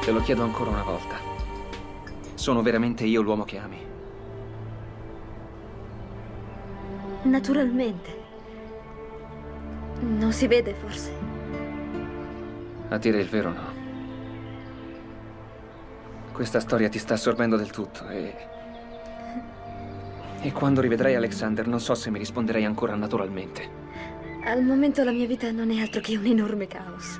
Te lo chiedo ancora una volta. Sono veramente io l'uomo che ami? Naturalmente. Non si vede, forse. A dire il vero, no. Questa storia ti sta assorbendo del tutto e quando rivedrai Alexander non so se mi risponderei ancora naturalmente. Al momento la mia vita non è altro che un enorme caos.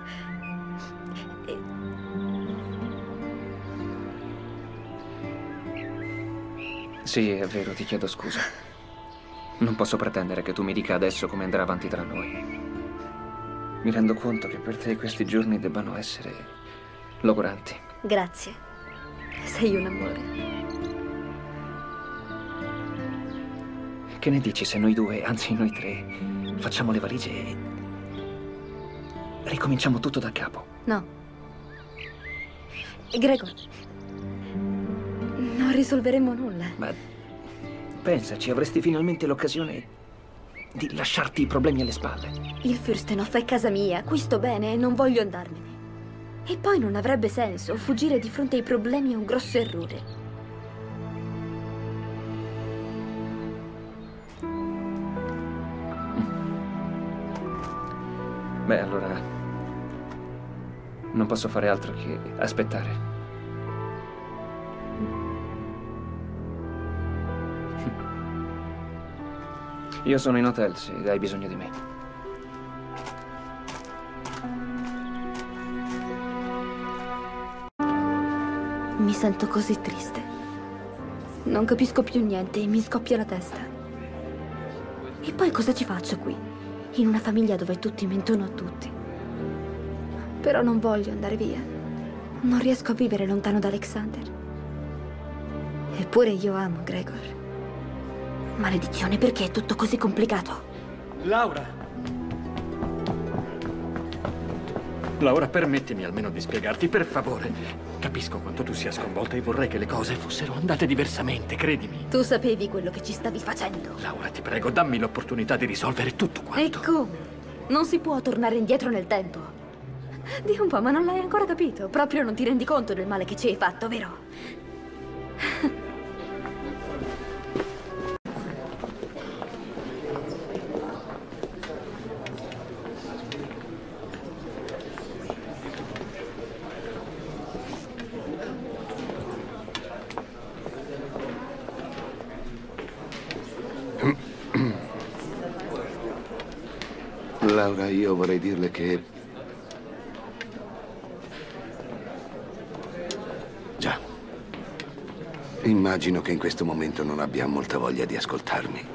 Sì, è vero, ti chiedo scusa. Non posso pretendere che tu mi dica adesso come andrà avanti tra noi. Mi rendo conto che per te questi giorni debbano essere logoranti. Grazie. Sei un amore. Che ne dici se noi due, anzi noi tre, facciamo le valigie e ricominciamo tutto da capo? No. Gregor, non risolveremo nulla. Ma pensaci, avresti finalmente l'occasione di lasciarti i problemi alle spalle. Il Fürstenhof è casa mia, qui sto bene e non voglio andarmene. E poi non avrebbe senso, fuggire di fronte ai problemi è un grosso errore. Beh, allora non posso fare altro che aspettare. Io sono in hotel se hai bisogno di me. Mi sento così triste. Non capisco più niente e mi scoppia la testa. E poi cosa ci faccio qui? In una famiglia dove tutti mentono a tutti. Però non voglio andare via. Non riesco a vivere lontano da Alexander. Eppure io amo Gregor. Maledizione, perché è tutto così complicato? Laura! Laura, permettimi almeno di spiegarti, per favore. Capisco quanto tu sia sconvolta e vorrei che le cose fossero andate diversamente, credimi. Tu sapevi quello che ci stavi facendo. Laura, ti prego, dammi l'opportunità di risolvere tutto quanto. E come? Non si può tornare indietro nel tempo. Di un po', ma non l'hai ancora capito. Proprio non ti rendi conto del male che ci hai fatto, vero? Laura, io vorrei dirle che... Già. Immagino che in questo momento non abbia molta voglia di ascoltarmi.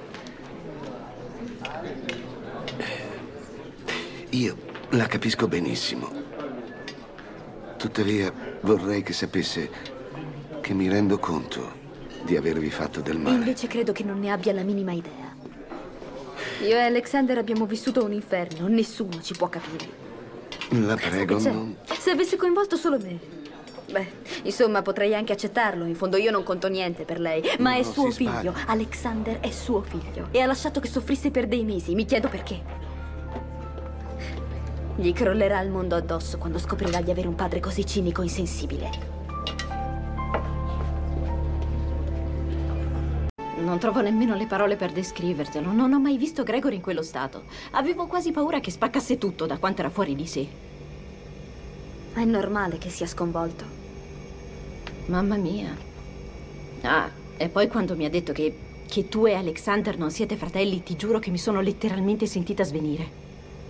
Io la capisco benissimo. Tuttavia, vorrei che sapesse che mi rendo conto di avervi fatto del E male. invece credo che non ne abbia la minima idea. Io e Alexander abbiamo vissuto un inferno, nessuno ci può capire. La prego, non... Se avesse coinvolto solo me. Beh, insomma, potrei anche accettarlo. In fondo io non conto niente per lei. Ma è No, suo si figlio. sbaglia. Alexander è suo figlio. E ha lasciato che soffrisse per dei mesi. Mi chiedo perché. Gli crollerà il mondo addosso quando scoprirà di avere un padre così cinico e insensibile. Non trovo nemmeno le parole per descrivertelo. Non ho mai visto Gregor in quello stato. Avevo quasi paura che spaccasse tutto da quanto era fuori di sé. È normale che sia sconvolto. Mamma mia. Ah, e poi quando mi ha detto che tu e Alexander non siete fratelli, ti giuro che mi sono letteralmente sentita svenire.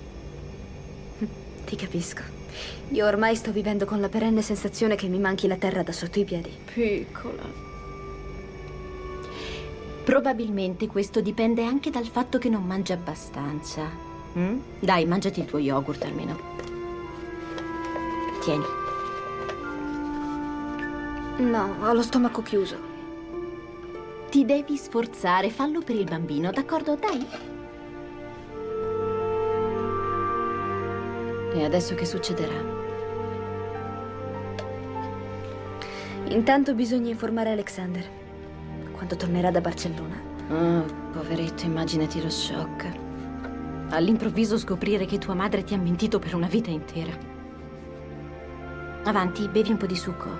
Ti capisco. Io ormai sto vivendo con la perenne sensazione che mi manchi la terra da sotto i piedi. Piccola. Probabilmente questo dipende anche dal fatto che non mangi abbastanza. Dai, mangiati il tuo yogurt almeno. Tieni. No, ho lo stomaco chiuso. Ti devi sforzare, fallo per il bambino, d'accordo? Dai. E adesso che succederà? Intanto bisogna informare Alexander. Quando tornerà da Barcellona. Oh, poveretto, immaginati lo shock. All'improvviso scoprire che tua madre ti ha mentito per una vita intera. Avanti, bevi un po' di succo.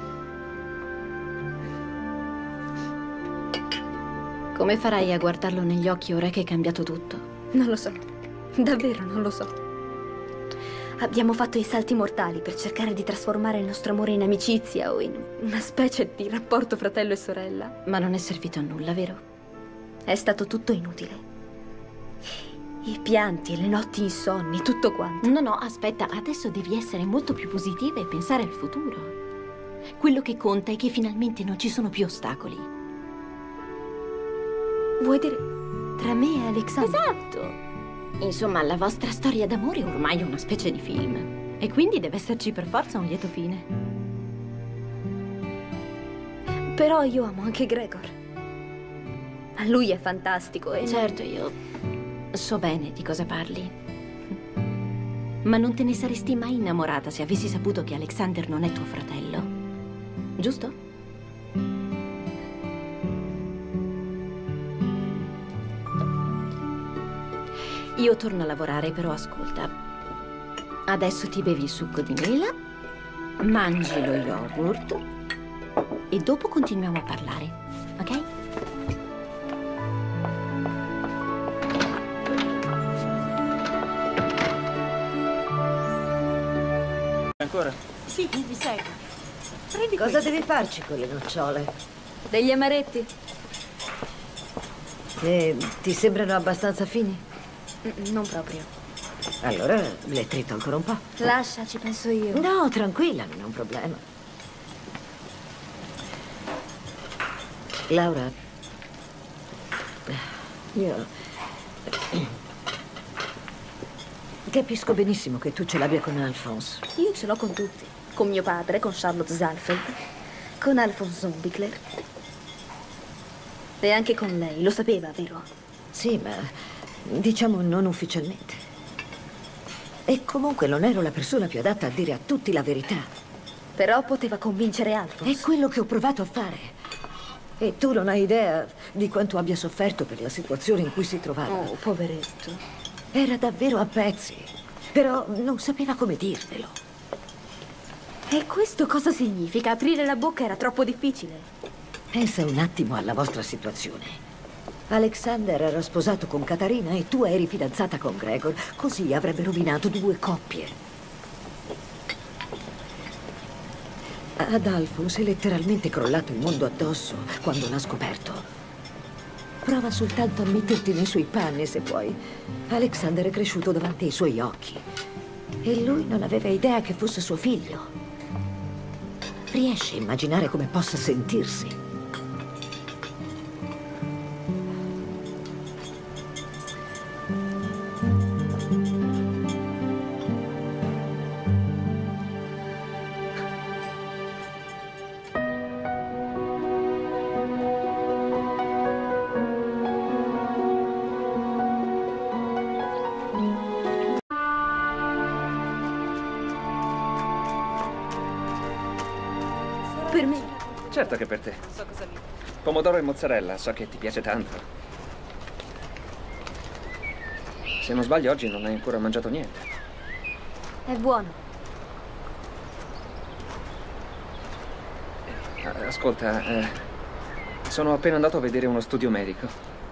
Come farai a guardarlo negli occhi ora che è cambiato tutto? Non lo so. Davvero non lo so. Abbiamo fatto i salti mortali per cercare di trasformare il nostro amore in amicizia o in una specie di rapporto fratello e sorella. Ma non è servito a nulla, vero? È stato tutto inutile. I pianti, le notti insonni, tutto quanto. No, aspetta, adesso devi essere molto più positiva e pensare al futuro. Quello che conta è che finalmente non ci sono più ostacoli. Vuoi dire tra me e Alexander? Esatto! Insomma, la vostra storia d'amore ormai è una specie di film. E quindi deve esserci per forza un lieto fine. Però io amo anche Gregor. Lui è fantastico e... Certo, io so bene di cosa parli. Ma non te ne saresti mai innamorata se avessi saputo che Alexander non è tuo fratello. Giusto? Io torno a lavorare, però ascolta. Adesso ti bevi il succo di mela, mangi lo yogurt e dopo continuiamo a parlare, ok? Ancora? Sì, mi seguo. Prendi cosa devi farci con le nocciole? Degli amaretti? E ti sembrano abbastanza fini? Non proprio. Allora le trito ancora un po'. Lascia, ci penso io. No, tranquilla, non è un problema. Laura, io capisco benissimo che tu ce l'abbia con Alphonse. Io ce l'ho con tutti. Con mio padre, con Charlotte Zalfeld, con Alphonse Zombicler. E anche con lei, lo sapeva, vero? Sì, ma diciamo non ufficialmente. E comunque non ero la persona più adatta a dire a tutti la verità. Però poteva convincere Alphonse. È quello che ho provato a fare. E tu non hai idea di quanto abbia sofferto per la situazione in cui si trovava. Oh, poveretto. Era davvero a pezzi, però non sapeva come dirvelo. E questo cosa significa? Aprire la bocca era troppo difficile. Pensa un attimo alla vostra situazione. Alexander era sposato con Catarina e tu eri fidanzata con Gregor. Così avrebbe rovinato 2 coppie. Ad Alphonse è letteralmente crollato il mondo addosso quando l'ha scoperto. Prova soltanto a metterti nei suoi panni, se puoi. Alexander è cresciuto davanti ai suoi occhi. E lui non aveva idea che fosse suo figlio. Riesci a immaginare come possa sentirsi? Per me. Certo che per te. Pomodoro e mozzarella, so che ti piace tanto. Se non sbaglio, oggi non hai ancora mangiato niente. È buono. Ascolta, sono appena andato a vedere uno studio medico.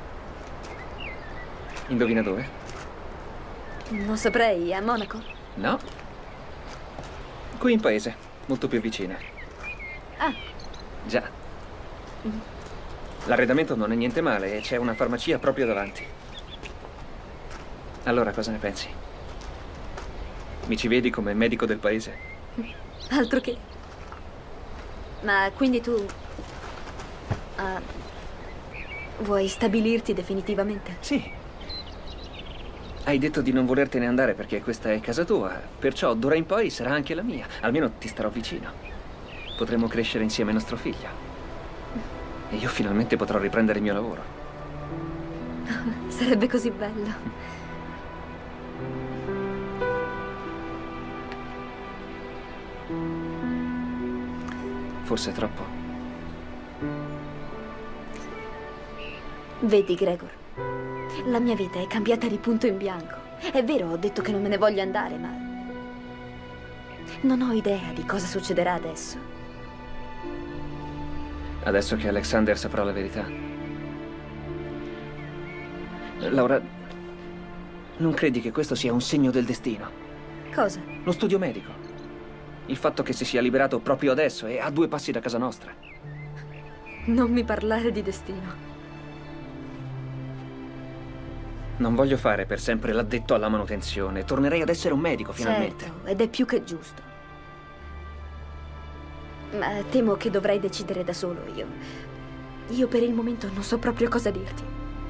Indovina dove? Non saprei, a Monaco? No. Qui in paese, molto più vicina. Ah. Già. L'arredamento non è niente male e c'è una farmacia proprio davanti. Allora, cosa ne pensi? Mi ci vedi come medico del paese? Altro che. Ma quindi tu... vuoi stabilirti definitivamente? Sì. Hai detto di non volertene andare perché questa è casa tua, perciò d'ora in poi sarà anche la mia. Almeno ti starò vicino. Potremo crescere insieme nostro figlio. E io finalmente potrò riprendere il mio lavoro. Sarebbe così bello. Forse è troppo. Vedi, Gregor, la mia vita è cambiata di punto in bianco. È vero, ho detto che non me ne voglio andare, ma Non ho idea di cosa succederà adesso. Adesso che Alexander saprà la verità. Laura, non credi che questo sia un segno del destino? Cosa? Lo studio medico. Il fatto che si sia liberato proprio adesso e a 2 passi da casa nostra. Non mi parlare di destino. Non voglio fare per sempre l'addetto alla manutenzione. Tornerei ad essere un medico, finalmente. Certo, ed è più che giusto. Ma temo che dovrai decidere da solo io. Io per il momento non so proprio cosa dirti.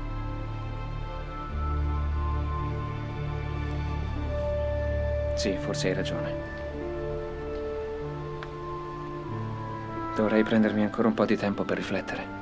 Sì, forse hai ragione. Dovrei prendermi ancora un po' di tempo per riflettere.